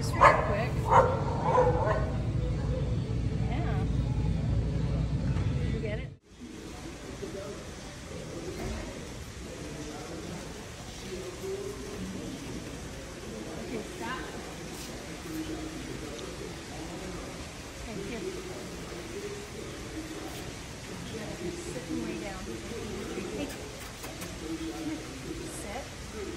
just real quick. Yeah. You get it? Okay, stop. Okay, here. Sitting way down. Hey. Sit.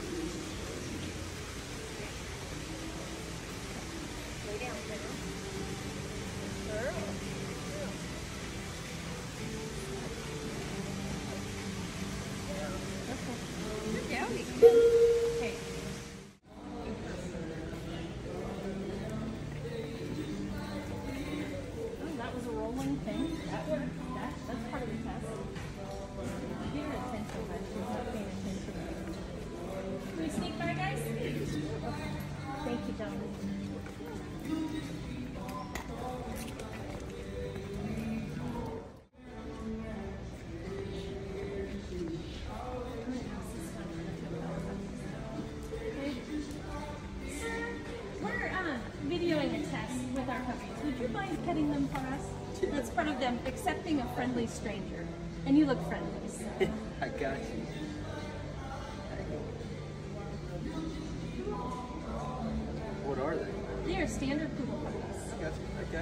Lay down, Pedro. Good doggy. Okay. Oh, that was a rolling thing. That worked. That's part of the test. Give her attention, but she's not paying attention. Can we sneak by, guys? Okay. Thank you, gentlemen. Videoing a test with our puppies. Would you mind petting them for us? That's part of them accepting a friendly stranger. And you look friendly. So. I got you. What are they? They are standard poodle puppies. I got you. Okay.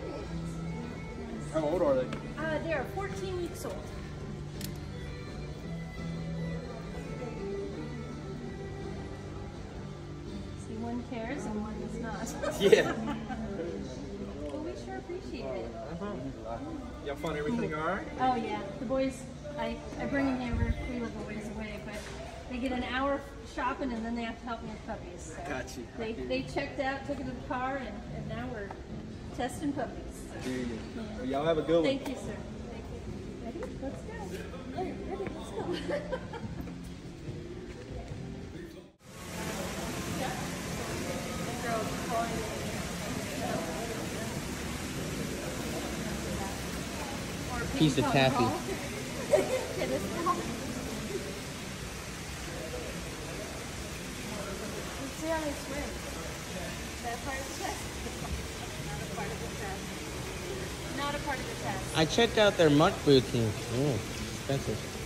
How old are they? They are 14 weeks old. See, one cares and one does not. Yeah. Well, we sure appreciate it. Y'all find everything all right? Oh yeah, the boys, I bring them here, we live a ways away, but they get an hour shopping and then they have to help me with puppies. So Got you. They checked out, took it to the car, and now we're testing puppies. So. Do you? Yeah. Well, y'all have a good one. Thank you, sir. Thank you. Ready? Let's go. Ready? Let's go. Yeah. The girl's calling. Piece of taffy. See how they swim. That part of the test? Not a part of the test. Not a part of the test. I checked out their muck boots and expensive.